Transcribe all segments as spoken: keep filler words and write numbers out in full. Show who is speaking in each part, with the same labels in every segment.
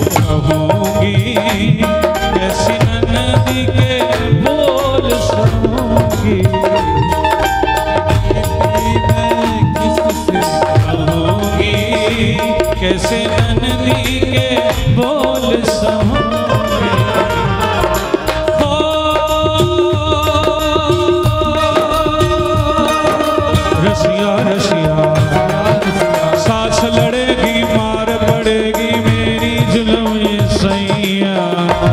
Speaker 1: कहूँगी, कैसी ननदी के बोल सुनूंगी। मैं किससे कहूँगी, कैसे ननदी के बोल सुनूंगी। हो रसिया रसिया सास लड़ेगी, मार पड़ेगी मेरी जुल्म सैया।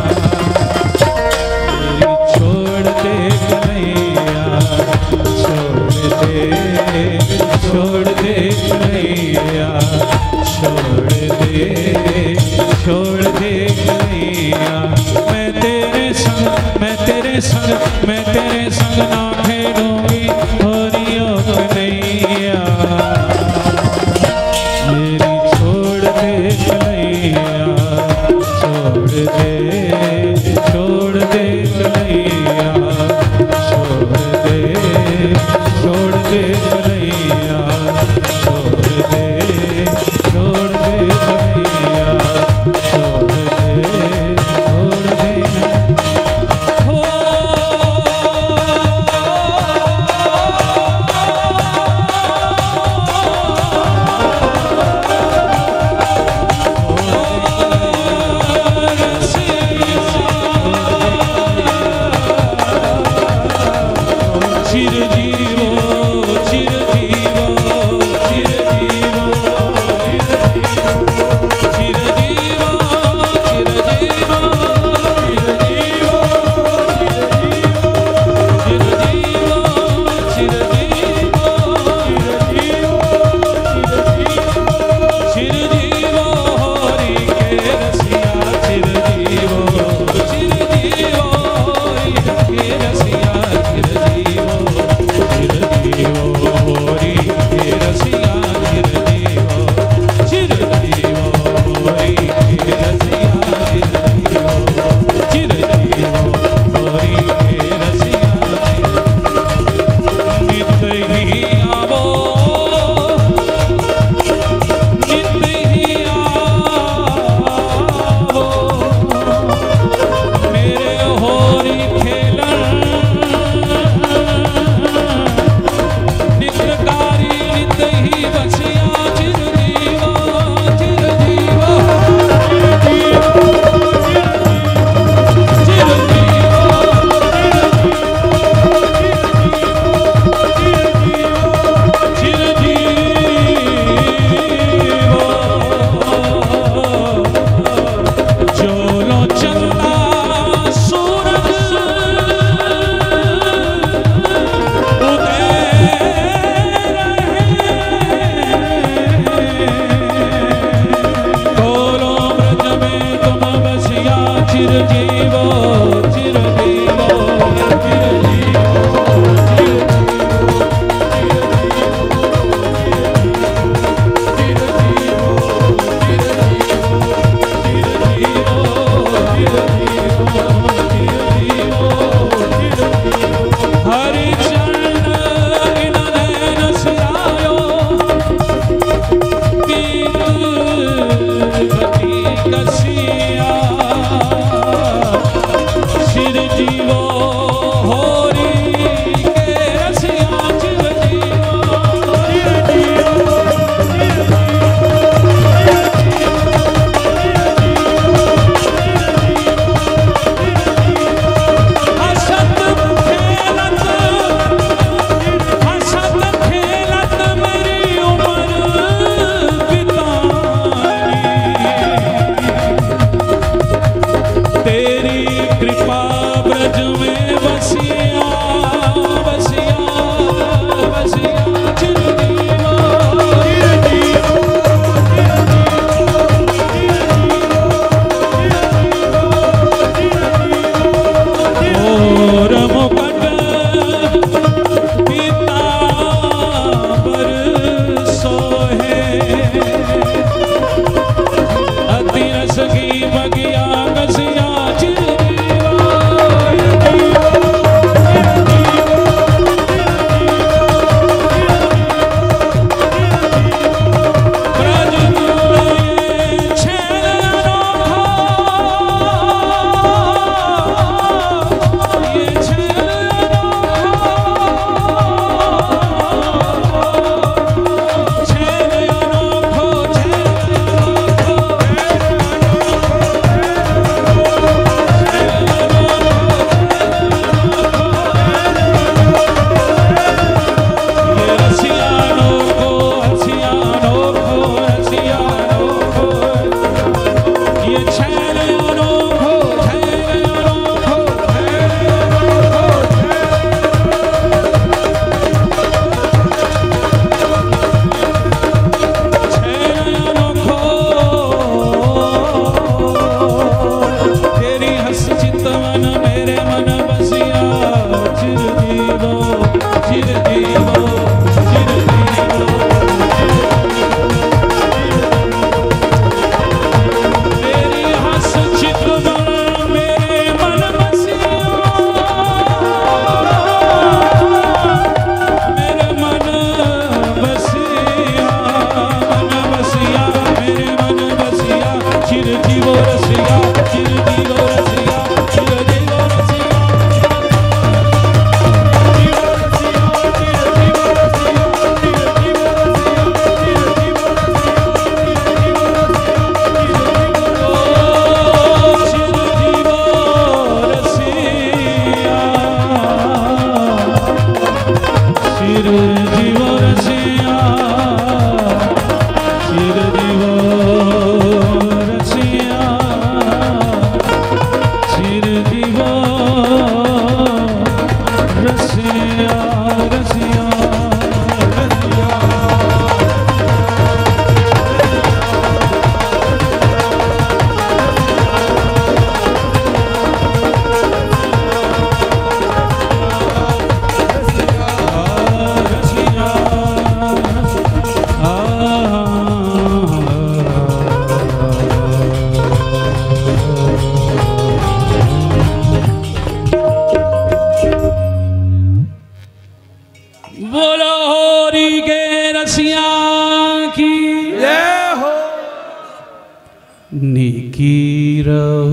Speaker 1: मेरी छोड़ दे कन्हैया, छोड़ दे, छोड़ दे कन्हैया, छोड़ दे, छोड़ दे कन्हैया। मैं तेरे संग, मैं तेरे संग, मैं तेरे संग ना खेलूंगी होरियो कन्हैया। मेरी छोड़ दे कन्हैया, छोड़ दे, छोड़ दे कन्हैया, छोड़ दे, छोड़ दे कन्हैया, छोड़ दे, छोड़ दे कन्हैया, छोड़ दे, छोड़ दे। हो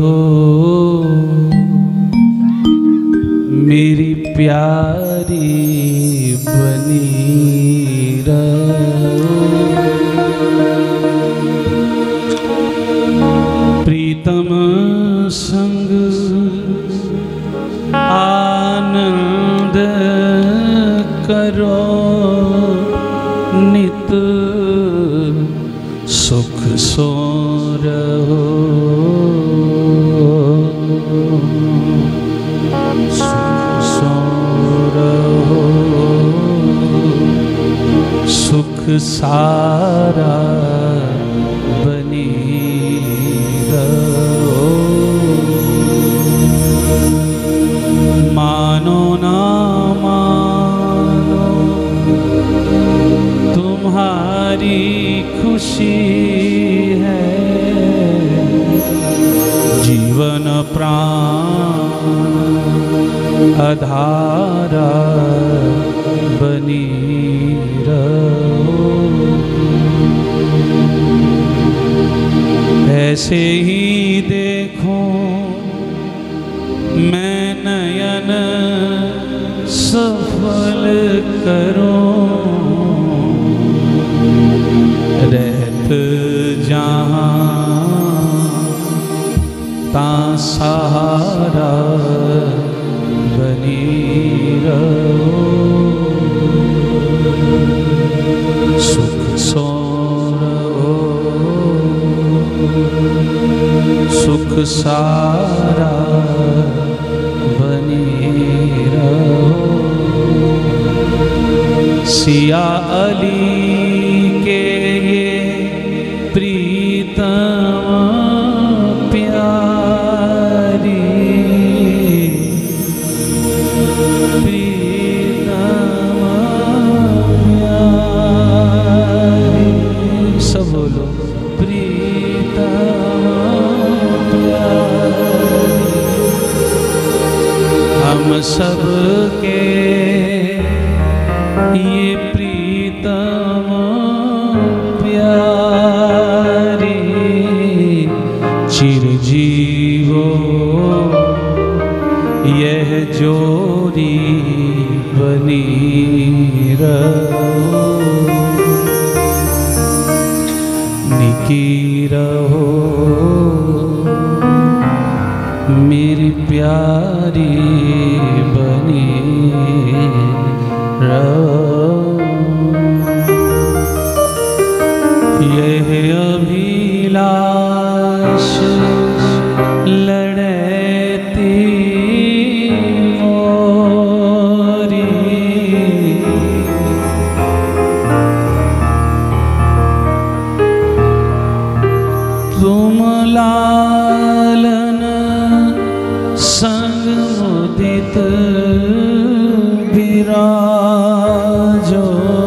Speaker 1: रहो मेरी प्यारी बनी रहो। प्रीतम संग आनंद करो नित सुख सो रहो। सुख सो रहो सुख सारा बनी रहो। मानो ना मानो तुम्हारी खुशी है जीवन प्राण आधारा बनी रहो। ऐसे ही देखो मैं नयन सफल करूं रहत जहां ता सहारा बनी रहो। सुख सो रहो सुख सारा बनी रहो। सिया अली के ये प्रीतम प्यारी प्रीतम प्यारी सब बोलो प्रीतम प्यारी। हम सब के ये प्रीतम प्यारी चिरजीवो यह जोड़ी बनी रहो। निकी रहो मेरी प्यारी बनी रहो। यह अभिलाष लड़ती मोरी तुम लालन संग मुदित विराजो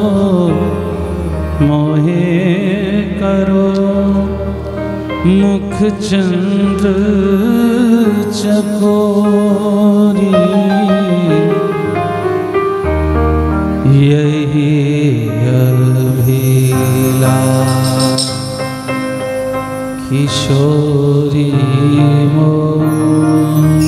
Speaker 1: मोहे करो मुख चंद्र चकोरी। यही अभिलाष किशोरी मोरी